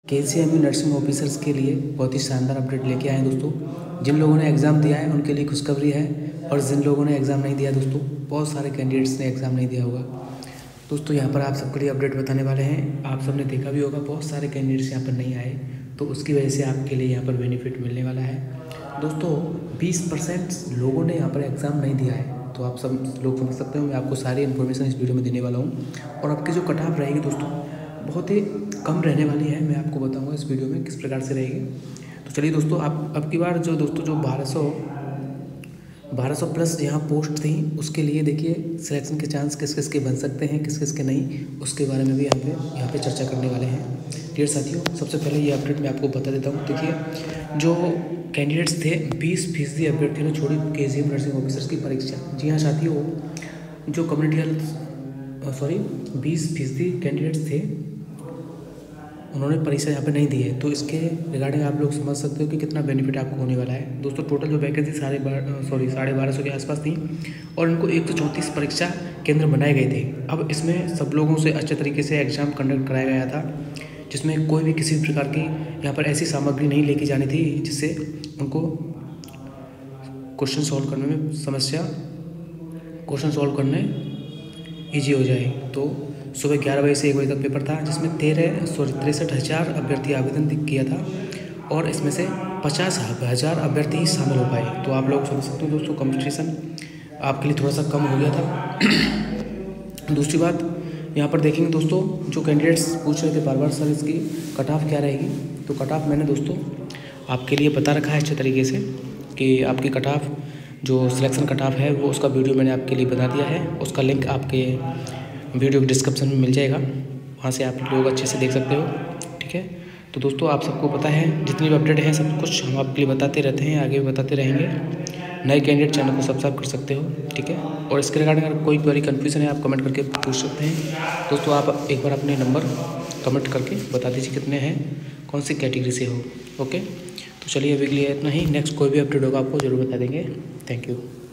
KCMU nursing officers के लिए बहुत ही शानदार अपडेट लेके आए हैं दोस्तों। जिन लोगों ने एग्ज़ाम दिया है उनके लिए खुशखबरी है, और जिन लोगों ने एग्ज़ाम नहीं दिया दोस्तों, बहुत सारे कैंडिडेट्स ने एग्ज़ाम नहीं दिया होगा दोस्तों। यहाँ पर आप सबके लिए अपडेट बताने वाले हैं। आप सबने देखा भी होगा बहुत सारे कैंडिडेट्स यहाँ पर नहीं आए, तो उसकी वजह से आपके लिए यहाँ पर बेनिफिट मिलने वाला है दोस्तों। 20% लोगों ने यहाँ पर एग्ज़ाम नहीं दिया है, तो आप सब लोग समझ सकते हो मैं आपको सारी इन्फॉर्मेशन इस वीडियो में देने वाला हूँ। और आपकी जो कट ऑफ रहेगी दोस्तों बहुत ही कम रहने वाली है, मैं आपको बताऊंगा इस वीडियो में किस प्रकार से रहेगी। तो चलिए दोस्तों, आप अब की बार जो 1200 प्लस यहाँ पोस्ट थी, उसके लिए देखिए सिलेक्शन के चांस किस किस के बन सकते हैं, किस किस के नहीं, उसके बारे में भी यहाँ पे चर्चा करने वाले हैं। डियर साथियों, सबसे पहले ये अपडेट मैं आपको बता देता हूँ। देखिए जो कैंडिडेट्स थे 20% अभ्यर्थियों ने छोड़ी KCMU नर्सिंग ऑफिसर्स की परीक्षा। जी हाँ साथियों, जो कम्युनिटी हेल्थ 20% कैंडिडेट्स थे उन्होंने परीक्षा यहाँ पे नहीं दी है, तो इसके रिगार्डिंग आप लोग समझ सकते हो कि कितना बेनिफिट आपको होने वाला है दोस्तों। टोटल जो वैकेंसी 1250 के आसपास थी, और इनको 134 परीक्षा केंद्र बनाए गए थे। अब इसमें सब लोगों से अच्छे तरीके से एग्ज़ाम कंडक्ट कराया गया था, जिसमें कोई भी किसी भी प्रकार की यहाँ पर ऐसी सामग्री नहीं लेके जानी थी जिससे उनको क्वेश्चन सॉल्व करने ईजी हो जाए। तो सुबह 11 बजे से 1 बजे तक पेपर था, जिसमें 63,000 अभ्यर्थी आवेदन किया था, और इसमें से 50,000 अभ्यर्थी शामिल हो पाए। तो आप लोग समझ सकते हो दोस्तों, कंपटीशन आपके लिए थोड़ा सा कम हो गया था। दूसरी बात यहाँ पर देखेंगे दोस्तों, जो कैंडिडेट्स पूछ रहे थे बार बार सर इसकी कट ऑफ क्या रहेगी, तो कट ऑफ मैंने दोस्तों आपके लिए बता रखा है अच्छे तरीके से कि आपकी कट ऑफ जो सिलेक्शन कट ऑफ है वो उसका वीडियो मैंने आपके लिए बता दिया है। उसका लिंक आपके वीडियो के डिस्क्रिप्शन में मिल जाएगा, वहाँ से आप लोग अच्छे से देख सकते हो। ठीक है, तो दोस्तों आप सबको पता है जितनी भी अपडेट है सब कुछ हम आपके लिए बताते रहते हैं, आगे भी बताते रहेंगे। नए कैंडिडेट चैनल को सब्सक्राइब कर सकते हो, ठीक है। और इसके रिगार्डिंग अगर कोई क्वेरी कन्फ्यूजन है आप कमेंट करके पूछ सकते हैं दोस्तों। आप एक बार अपने नंबर कमेंट करके बता दीजिए कितने हैं, कौन सी कैटेगरी से हो। ओके, तो चलिए अभी के लिए इतना ही। नेक्स्ट कोई भी अपडेट होगा आपको ज़रूर बता देंगे। Thank you.